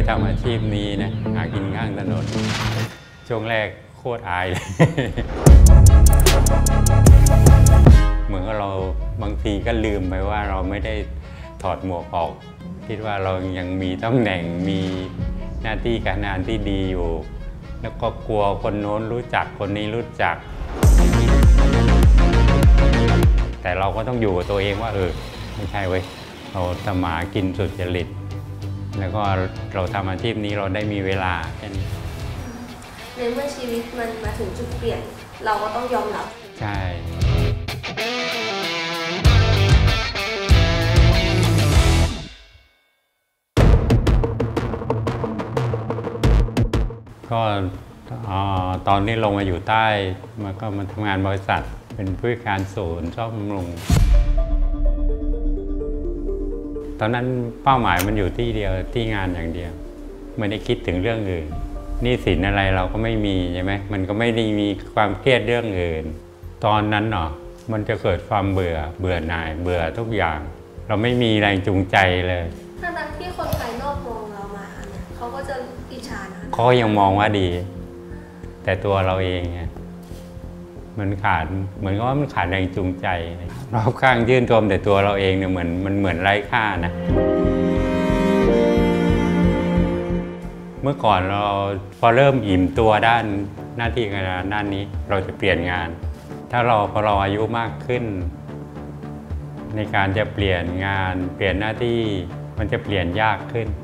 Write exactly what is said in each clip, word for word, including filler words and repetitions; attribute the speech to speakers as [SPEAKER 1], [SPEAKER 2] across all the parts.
[SPEAKER 1] ทำอาชีพนี้นะหากินข้างถนนช่วงแรกโคตรอายเลยเหมือนกับเราบางทีก็ลืมไปว่าเราไม่ได้ถอดหมวกออกคิดว่าเรายังมีตำแหน่งมีหน้าที่การงานที่ดีอยู่แล้วก็กลัวคนโน้นรู้จักคนนี้รู้จักแต่เราก็ต้องอยู่กับตัวเองว่าเออไม่ใช่เว้ยเราทำมากินสุจริตแล้วก็เราทำอาชีพนี้เราได้มีเวลาแค่นี้
[SPEAKER 2] ในเมื่อชีวิตมันมาถึงจุดเปลี่ยนเราก็ต้องยอมรับ
[SPEAKER 1] ใช่ก็ตอนนี้ลงมาอยู่ใต้มันก็มาทำงานบริษัทเป็นผู้การศูนย์ซ่อมบำรุงตอนนั้นเป้าหมายมันอยู่ที่เดียวที่งานอย่างเดียวไม่ได้คิดถึงเรื่องอื่นหนี้สินอะไรเราก็ไม่มีใช่ไหมมันก็ไม่ได้มีความเครียดเรื่องอื่นตอนนั้นเนาะมันจะเกิดความเบื่อเบื่อหน่ายเบื่อทุกอย่างเราไม่มีแรงจูงใจเลย
[SPEAKER 2] ทั้งที่คนภายนอกมองเรามาเนี่ยเขาก็จะอิจฉานะ
[SPEAKER 1] เขายังมองว่าดีแต่ตัวเราเองเนี่ยมันขาดเหมือนกับว่ามันขาดแรงจูงใจรอบข้างยื่นชมแต่ตัวเราเองเนี่ยเหมือนมันเหมือนไร้ค่านะเมื่อก่อนเราพอเริ่มอิ่มตัวด้านหน้าที่การงานด้านนี้เราจะเปลี่ยนงานถ้าเราพอเราอายุมากขึ้นในการจะเปลี่ยนงานเปลี่ยนหน้าที่มันจะเปลี่ยนยากขึ้น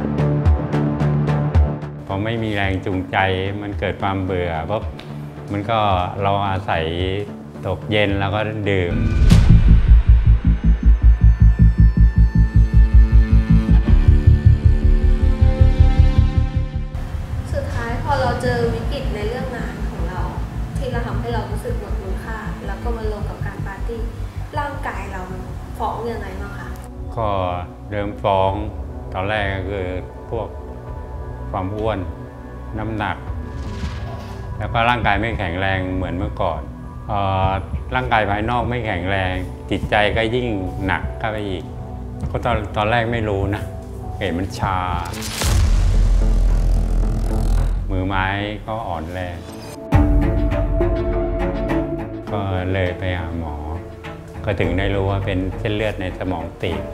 [SPEAKER 1] พอไม่มีแรงจูงใจมันเกิดความเบื่อเพราะมันก็เราอาศัยตกเย็นแล้วก็ดื่ม
[SPEAKER 2] สุดท้ายพอเราเจอวิกฤตในเรื่องงานของเราที่เราทำให้เรารู้สึกหมดคุณค่าแล้วก็มาลงกับการปาร์ตี้ร่างกายเราฟ้องยังไงบ้างคะ
[SPEAKER 1] ก็เริ่มฟ้องตอนแรกก็คือพวกความอ้วนน้ำหนักแล้วก็ร่างกายไม่แข็งแรงเหมือนเมื่อก่อนเอ่อร่างกายภายนอกไม่แข็งแรงจิตใจก็ยิ่งหนักเข้าไปอีกก็ตอนตอนแรกไม่รู้นะเห็นมันชามือไม้ก็อ่อนแรงก็เลยไปหาหมอก็ถึงได้รู้ว่าเป็นเส้นเลือดในสมองตีบ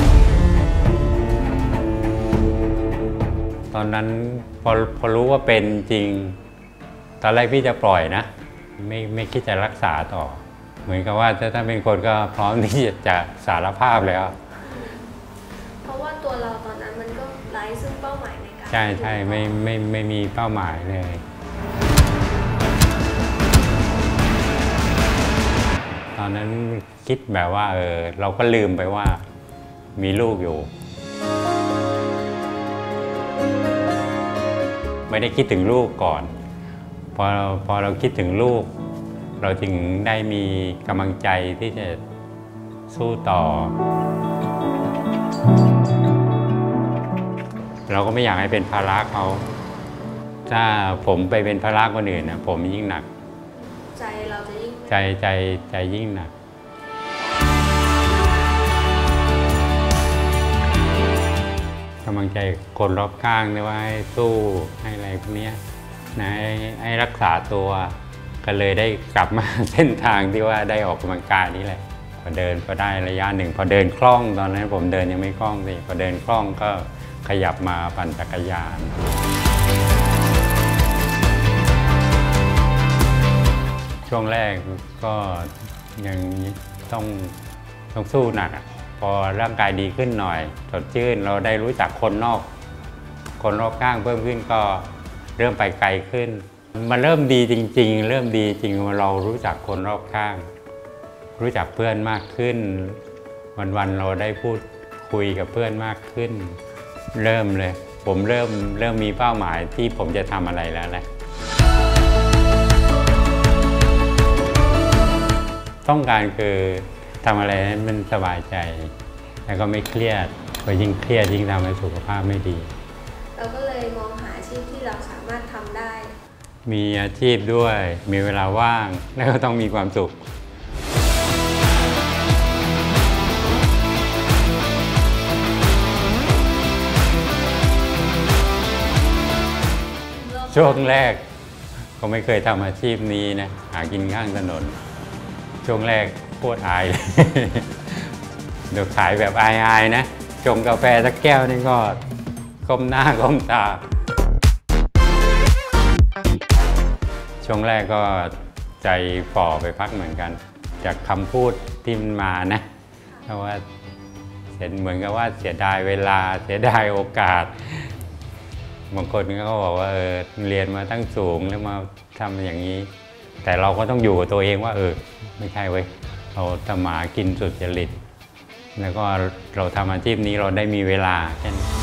[SPEAKER 1] ตอนนั้นพอพอรู้ว่าเป็นจริงตอนแรกพี่จะปล่อยนะไม่ไม่คิดจะรักษาต่อเหมือนกับว่าถ้าถ้าเป็นคนก็พร้อมที่จะสารภาพแล้ว
[SPEAKER 2] เพราะว่าตัวเราตอนนั้นมันก็ไร้ซึ่งเป้าหมายในการ
[SPEAKER 1] ใช่ใช่ไม่ไม่ไม่มีเป้าหมายเลยตอนนั้นคิดแบบว่าเออเราก็ลืมไปว่ามีลูกอยู่ไม่ได้คิดถึงลูกก่อนพอพอเราคิดถึงลูกเราจึงได้มีกำลังใจที่จะสู้ต่อเราก็ไม่อยากให้เป็นภาระเขาถ้าผมไปเป็นภาระคนอื่นนะผมยิ่งหนัก
[SPEAKER 2] ใจเราจะยิ่ง
[SPEAKER 1] ใจใจใจยิ่งหนักกำลังใจคนรอบข้างด้วยว่าให้สู้ให้อะไรพวกนี้นะให้รักษาตัวก็เลยได้กลับมาเส้นทางที่ว่าได้ออกกำลังกายนี่แหละพอเดินพอได้ระยะหนึ่งพอเดินคล่องตอนนั้นผมเดินยังไม่คล่องสิพอเดินคล่องก็ขยับมาปั่นจักรยานช่วงแรกก็ยังต้องต้องสู้หนักพอร่างกายดีขึ้นหน่อยสดชื่นเราได้รู้จักคนนอกคนรอบข้างเพิ่มขึ้นก็เริ่มไปไกลขึ้นมันเริ่มดีจริงๆเริ่มดีจริงเรารู้จักคนรอบข้างรู้จักเพื่อนมากขึ้นวันๆเราได้พูดคุยกับเพื่อนมากขึ้นเริ่มเลยผมเริ่มเริ่มมีเป้าหมายที่ผมจะทำอะไรแล้วแหละต้องการคือทำอะไรให้มันสบายใจแล้วก็ไม่เครียดพอยิ่งเครียดยิ่งทำให้สุขภาพไม่ดี
[SPEAKER 2] เราก็เลยมองหาอาชีพที่เราสามารถทำได้
[SPEAKER 1] มีอาชีพด้วยมีเวลาว่างแล้วก็ต้องมีความสุข
[SPEAKER 2] เ
[SPEAKER 1] ช่วงแรกก็ไม่เคยทำอาชีพนี้นะหากินข้างถนนช่วงแรกโคตรอายเลย เดี๋ยวขายแบบอายๆนะชงกาแฟสักแก้วนี่ก็ก้มหน้าก้มตาช่วงแรกก็ใจฝ่อไปพักเหมือนกันจากคำพูดที่มันมานะเพราะว่าเห็นเหมือนกับว่าเสียดายเวลาเสียดายโอกาสบางคนก็บอกว่าเออเรียนมาตั้งสูงแล้วมาทำอย่างนี้แต่เราก็ต้องอยู่กับตัวเองว่าเออไม่ใช่เว้ยเราทำมากินสุจริตแล้วก็เราทำอาชีพนี้เราได้มีเวลาแค่นี้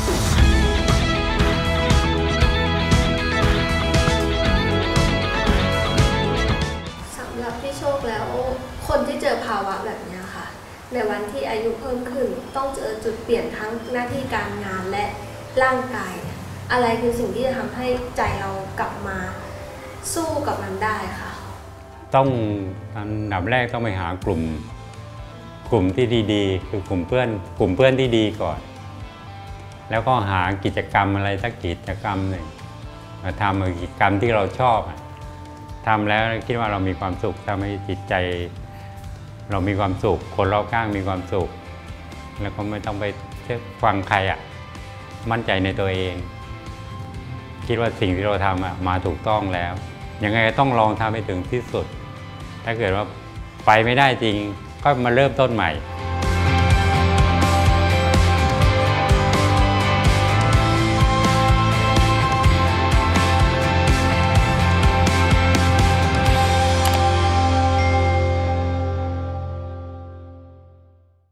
[SPEAKER 2] สำหรับพี่โชคแล้วคนที่เจอภาวะแบบนี้ค่ะในวันที่อายุเพิ่มขึ้นต้องเจอจุดเปลี่ยนทั้งหน้าที่การงานและร่างกายอะไรคือสิ่งที่จะทำให้ใจเรากลับมาสู้กับมันได้ค่ะ
[SPEAKER 1] ต้องอันดับแรกต้องไปหากลุ่มกลุ่มที่ดีๆคือกลุ่มเพื่อนกลุ่มเพื่อนที่ดีก่อนแล้วก็หากิจกรรมอะไรสักกิจกรรมหนึ่งมาทำกิจกรรมที่เราชอบทำแล้วคิดว่าเรามีความสุขทำให้จิตใจเรามีความสุขคนรอบข้างมีความสุขแล้วก็ไม่ต้องไปฟังใครอ่ะมั่นใจในตัวเองคิดว่าสิ่งที่เราทำอ่ะมาถูกต้องแล้วยังไงต้องลองทำให้ถึงที่สุดถ้าเกิดว่าไปไม่ได้จริงก็มาเริ่มต้นใหม่